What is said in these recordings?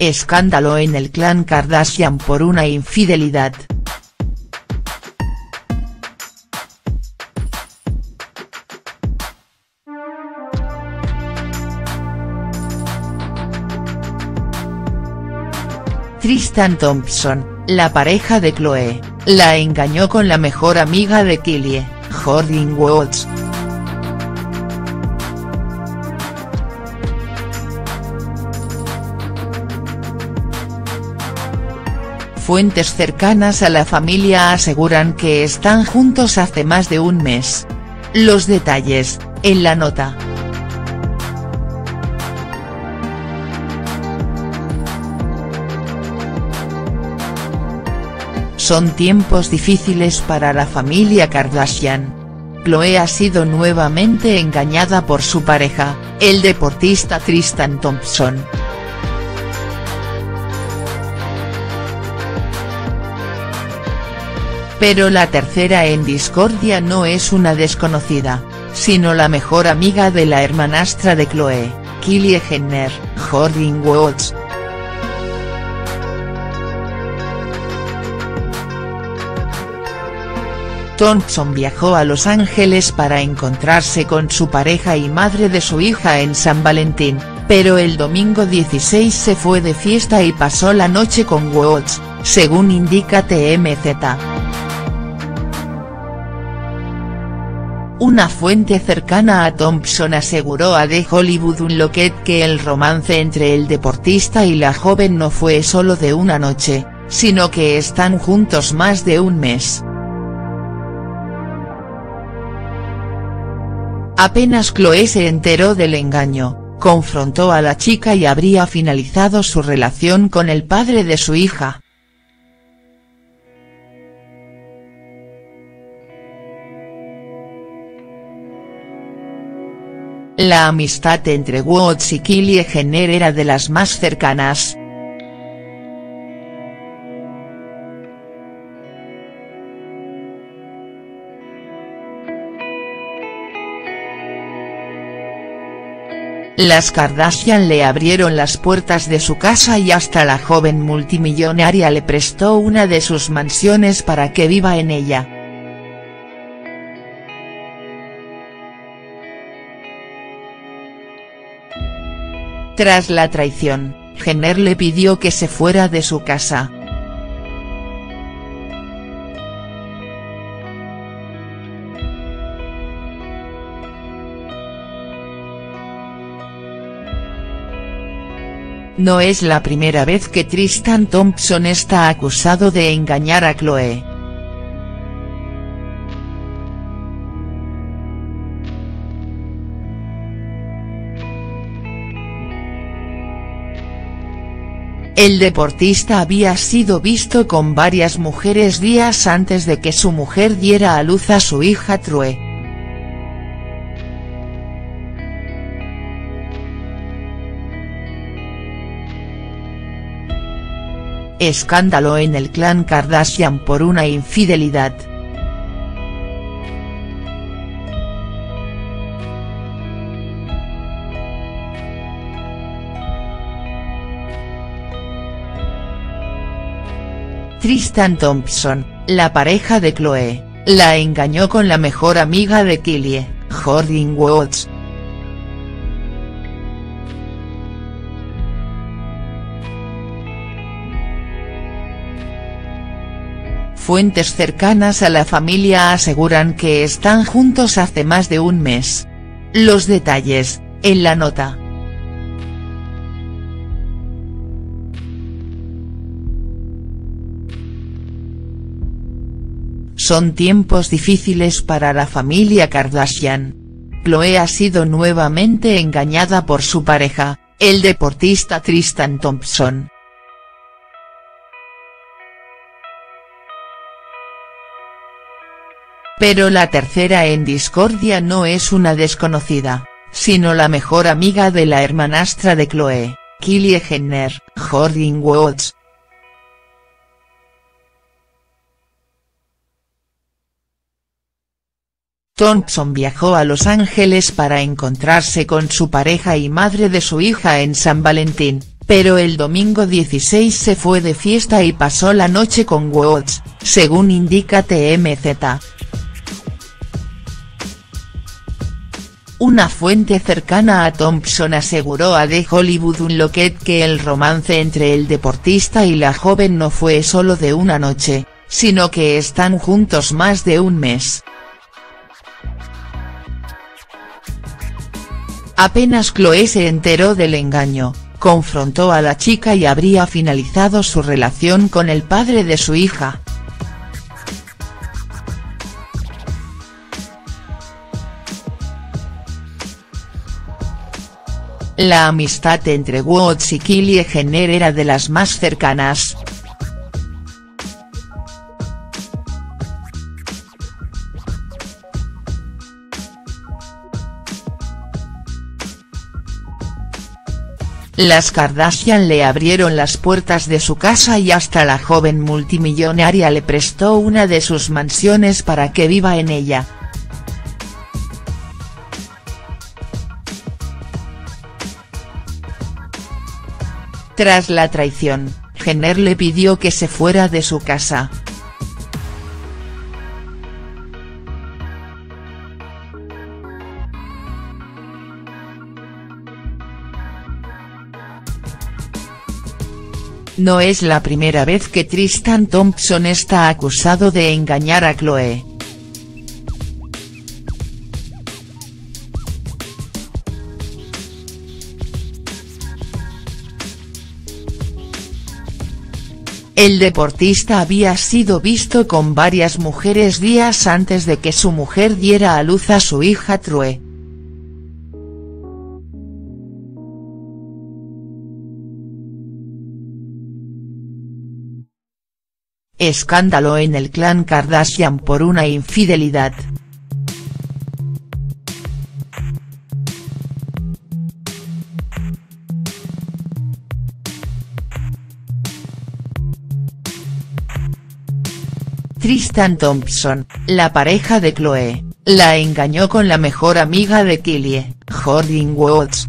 Escándalo en el clan Kardashian por una infidelidad. Tristan Thompson, la pareja de Khloe, la engañó con la mejor amiga de Kylie, Jordyn Woods. Fuentes cercanas a la familia aseguran que están juntos hace más de un mes. Los detalles, en la nota. Son tiempos difíciles para la familia Kardashian. Khloe ha sido nuevamente engañada por su pareja, el deportista Tristan Thompson. Pero la tercera en discordia no es una desconocida, sino la mejor amiga de la hermanastra de Khloe, Kylie Jenner, Jordyn Woods. Thompson viajó a Los Ángeles para encontrarse con su pareja y madre de su hija en San Valentín, pero el domingo 16 se fue de fiesta y pasó la noche con Woods, según indica TMZ. Una fuente cercana a Thompson aseguró a The Hollywood Unlocked que el romance entre el deportista y la joven no fue solo de una noche, sino que están juntos más de un mes. Apenas Khloe se enteró del engaño, confrontó a la chica y habría finalizado su relación con el padre de su hija. La amistad entre Woods y Kylie Jenner era de las más cercanas. Las Kardashian le abrieron las puertas de su casa y hasta la joven multimillonaria le prestó una de sus mansiones para que viva en ella. Tras la traición, Jenner le pidió que se fuera de su casa. No es la primera vez que Tristan Thompson está acusado de engañar a Khloe. El deportista había sido visto con varias mujeres días antes de que su mujer diera a luz a su hija True. Escándalo en el clan Kardashian por una infidelidad. Tristan Thompson, la pareja de Khloe, la engañó con la mejor amiga de Kylie, Jordyn Woods. Fuentes cercanas a la familia aseguran que están juntos hace más de un mes. Los detalles, en la nota. Son tiempos difíciles para la familia Kardashian. Khloe ha sido nuevamente engañada por su pareja, el deportista Tristan Thompson. Pero la tercera en discordia no es una desconocida, sino la mejor amiga de la hermanastra de Khloe, Kylie Jenner, Jordyn Woods. Thompson viajó a Los Ángeles para encontrarse con su pareja y madre de su hija en San Valentín, pero el domingo 16 se fue de fiesta y pasó la noche con Woods, según indica TMZ. Una fuente cercana a Thompson aseguró a The Hollywood Unlocked que el romance entre el deportista y la joven no fue solo de una noche, sino que están juntos más de un mes. Apenas Khloé se enteró del engaño, confrontó a la chica y habría finalizado su relación con el padre de su hija. La amistad entre Woods y Kylie Jenner era de las más cercanas. Las Kardashian le abrieron las puertas de su casa y hasta la joven multimillonaria le prestó una de sus mansiones para que viva en ella. Tras la traición, Jenner le pidió que se fuera de su casa. No es la primera vez que Tristan Thompson está acusado de engañar a Khloé. El deportista había sido visto con varias mujeres días antes de que su mujer diera a luz a su hija True. Escándalo en el clan Kardashian por una infidelidad. Tristan Thompson, la pareja de Khloé, la engañó con la mejor amiga de Kylie, Jordyn Woods.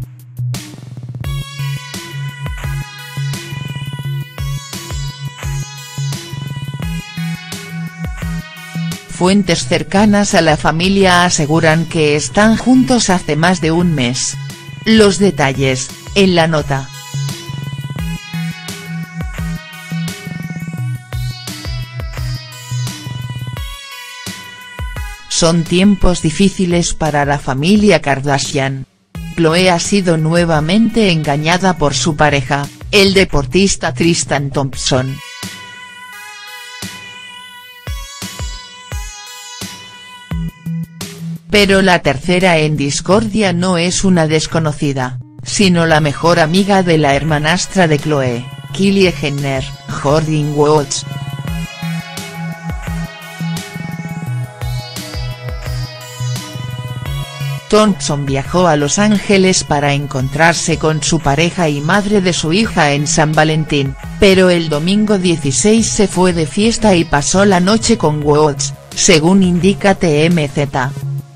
Fuentes cercanas a la familia aseguran que están juntos hace más de un mes. Los detalles, en la nota. Son tiempos difíciles para la familia Kardashian. Khloé ha sido nuevamente engañada por su pareja, el deportista Tristan Thompson. Pero la tercera en discordia no es una desconocida, sino la mejor amiga de la hermanastra de Khloé, Kylie Jenner, Jordyn Woods. Thompson viajó a Los Ángeles para encontrarse con su pareja y madre de su hija en San Valentín, pero el domingo 16 se fue de fiesta y pasó la noche con Woods, según indica TMZ.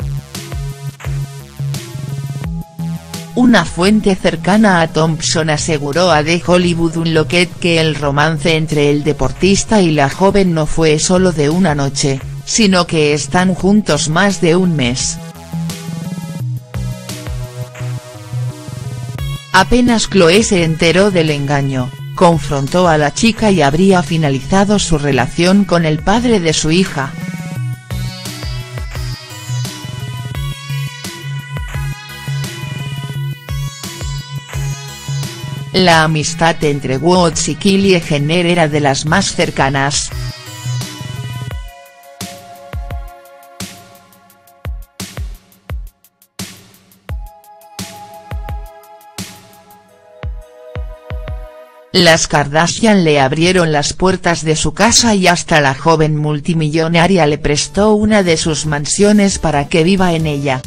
Una fuente cercana a Thompson aseguró a The Hollywood Unlocked que el romance entre el deportista y la joven no fue solo de una noche, sino que están juntos más de un mes. Apenas Khloé se enteró del engaño, confrontó a la chica y habría finalizado su relación con el padre de su hija. La amistad entre Woods y Kylie Jenner era de las más cercanas. Las Kardashian le abrieron las puertas de su casa y hasta la joven multimillonaria le prestó una de sus mansiones para que viva en ella.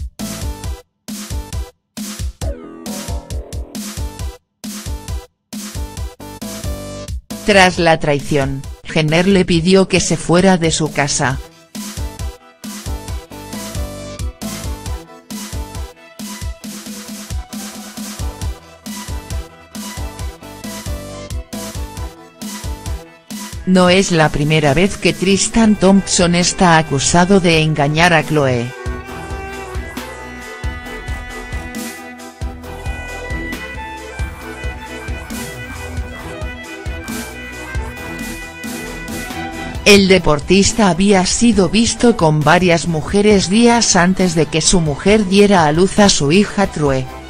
Tras la traición, Jenner le pidió que se fuera de su casa. no es la primera vez que Tristan Thompson está acusado de engañar a Khloe. El deportista había sido visto con varias mujeres días antes de que su mujer diera a luz a su hija True.